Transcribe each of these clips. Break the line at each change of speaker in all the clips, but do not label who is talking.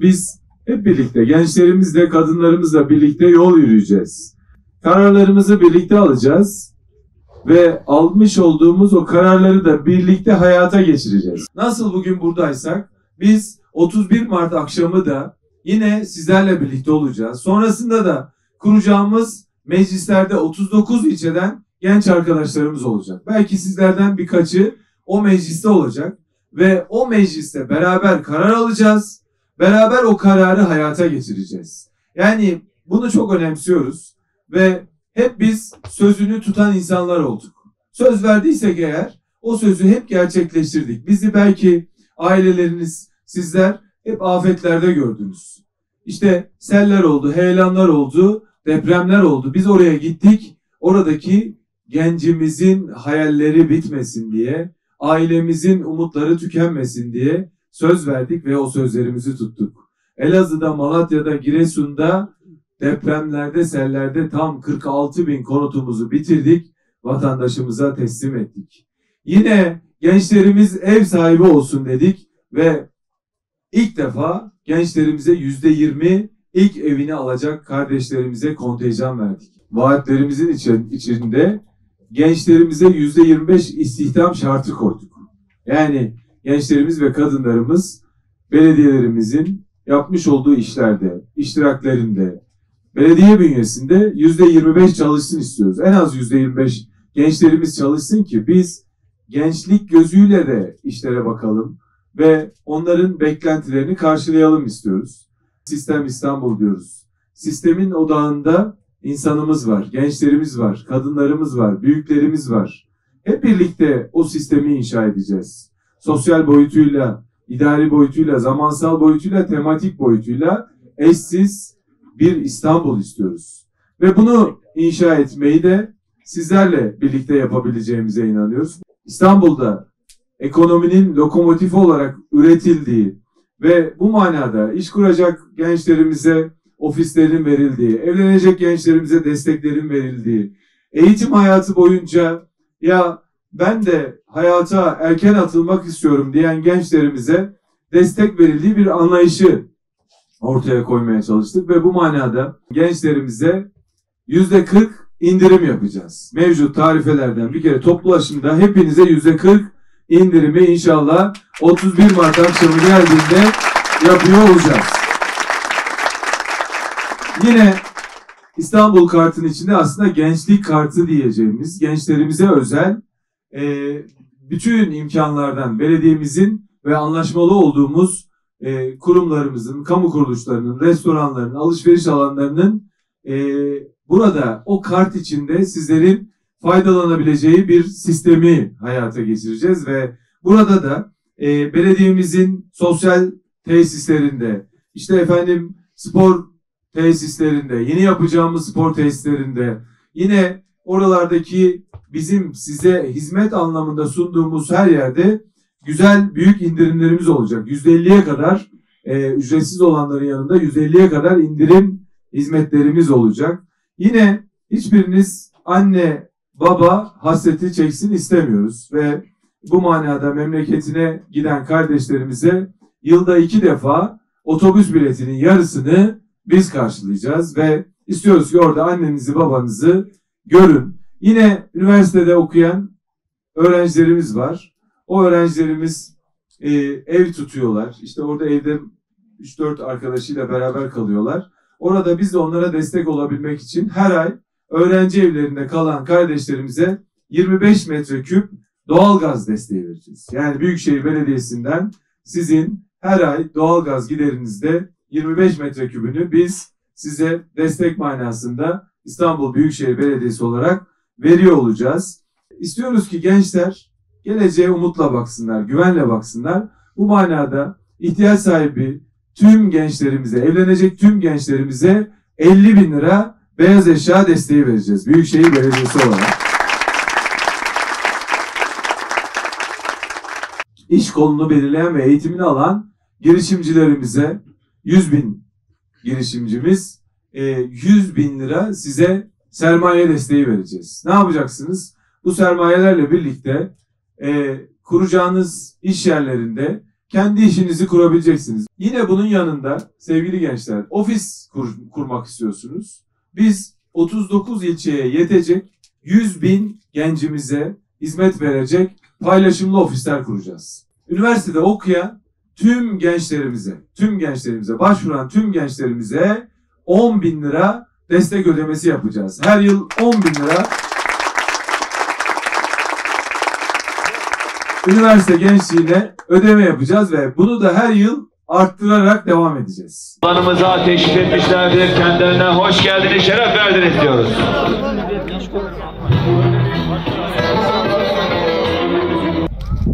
biz hep birlikte gençlerimizle, kadınlarımızla birlikte yol yürüyeceğiz. Kararlarımızı birlikte alacağız ve almış olduğumuz o kararları da birlikte hayata geçireceğiz. Nasıl bugün buradaysak biz 31 Mart akşamı da yine sizlerle birlikte olacağız. Sonrasında da kuracağımız meclislerde 39 ilçeden genç arkadaşlarımız olacak. Belki sizlerden birkaçı o mecliste olacak ve o mecliste beraber karar alacağız. Beraber o kararı hayata geçireceğiz. Yani bunu çok önemsiyoruz ve hep biz sözünü tutan insanlar olduk. Söz verdiysek eğer o sözü hep gerçekleştirdik. Bizi belki aileleriniz, sizler hep afetlerde gördünüz. İşte seller oldu, heyelanlar oldu, depremler oldu. Biz oraya gittik. Oradaki gencimizin hayalleri bitmesin diye, ailemizin umutları tükenmesin diye söz verdik ve o sözlerimizi tuttuk. Elazığ'da, Malatya'da, Giresun'da depremlerde, sellerde tam 46.000 konutumuzu bitirdik, vatandaşımıza teslim ettik. Yine gençlerimiz ev sahibi olsun dedik ve ilk defa gençlerimize %20 ilk evini alacak kardeşlerimize kontenjan verdik. Vaatlerimizin içinde gençlerimize %25 istihdam şartı koyduk. Yani gençlerimiz ve kadınlarımız belediyelerimizin yapmış olduğu işlerde, iştiraklerinde, belediye bünyesinde %25 çalışsın istiyoruz. En az %25 gençlerimiz çalışsın ki biz gençlik gözüyle de işlere bakalım ve onların beklentilerini karşılayalım istiyoruz. Sistem İstanbul diyoruz. Sistemin odağında insanımız var, gençlerimiz var, kadınlarımız var, büyüklerimiz var. Hep birlikte o sistemi inşa edeceğiz. Sosyal boyutuyla, idari boyutuyla, zamansal boyutuyla, tematik boyutuyla eşsiz bir İstanbul istiyoruz. Ve bunu inşa etmeyi de sizlerle birlikte yapabileceğimize inanıyoruz. İstanbul'da ekonominin lokomotifi olarak üretildiği ve bu manada iş kuracak gençlerimize ofislerin verildiği, evlenecek gençlerimize desteklerin verildiği, eğitim hayatı boyunca ya ben de hayata erken atılmak istiyorum diyen gençlerimize destek verildiği bir anlayışı ortaya koymaya çalıştık ve bu manada gençlerimize %40 indirim yapacağız. Mevcut tarifelerden bir kere toplu ulaşımda hepinize %40 indirimi inşallah 31 Mart akşamı geldiğinde yapıyor olacağız. Yine İstanbul kartının içinde aslında gençlik kartı diyeceğimiz gençlerimize özel bütün imkanlardan belediyemizin ve anlaşmalı olduğumuz kurumlarımızın, kamu kuruluşlarının, restoranların, alışveriş alanlarının burada o kart içinde sizlerin faydalanabileceği bir sistemi hayata geçireceğiz ve burada da belediyemizin sosyal tesislerinde, işte efendim spor tesislerinde, yeni yapacağımız spor tesislerinde, yine oralardaki bizim size hizmet anlamında sunduğumuz her yerde güzel büyük indirimlerimiz olacak. %50'ye kadar ücretsiz olanların yanında %50'ye kadar indirim hizmetlerimiz olacak. Yine hiçbiriniz anne baba hasreti çeksin istemiyoruz ve bu manada memleketine giden kardeşlerimize yılda 2 defa otobüs biletinin yarısını biz karşılayacağız ve istiyoruz ki orada annenizi babanızı görün. Yine üniversitede okuyan öğrencilerimiz var. O öğrencilerimiz ev tutuyorlar. İşte orada evde 3-4 arkadaşıyla beraber kalıyorlar. Orada biz de onlara destek olabilmek için her ay öğrenci evlerinde kalan kardeşlerimize 25 metreküp doğalgaz desteği vereceğiz. Yani Büyükşehir Belediyesi'nden sizin her ay doğalgaz giderinizde 25 metrekübünü biz size destek manasında İstanbul Büyükşehir Belediyesi olarak veriyor olacağız. İstiyoruz ki gençler geleceğe umutla baksınlar, güvenle baksınlar. Bu manada ihtiyaç sahibi tüm gençlerimize, evlenecek tüm gençlerimize 50.000 lira beyaz eşya desteği vereceğiz Büyükşehir Belediyesi olarak. İş kolunu belirleyen ve eğitimini alan girişimcilerimize 100.000 girişimcimiz 100.000 lira size sermaye desteği vereceğiz. Ne yapacaksınız? Bu sermayelerle birlikte kuracağınız iş yerlerinde kendi işinizi kurabileceksiniz. Yine bunun yanında sevgili gençler, ofis kurmak istiyorsunuz. Biz 39 ilçeye yetecek 100.000 gencimize hizmet verecek paylaşımlı ofisler kuracağız. Üniversitede okuyan tüm gençlerimize, başvuran tüm gençlerimize 10.000 lira destek ödemesi yapacağız. Her yıl 10.000 lira üniversite gençliğine ödeme yapacağız ve bunu da her yıl arttırarak devam edeceğiz.
Alanımıza teşrif etmişlerdir. Kendilerine hoş geldiniz, şeref verdiniz diyoruz.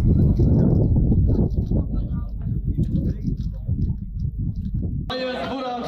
Burada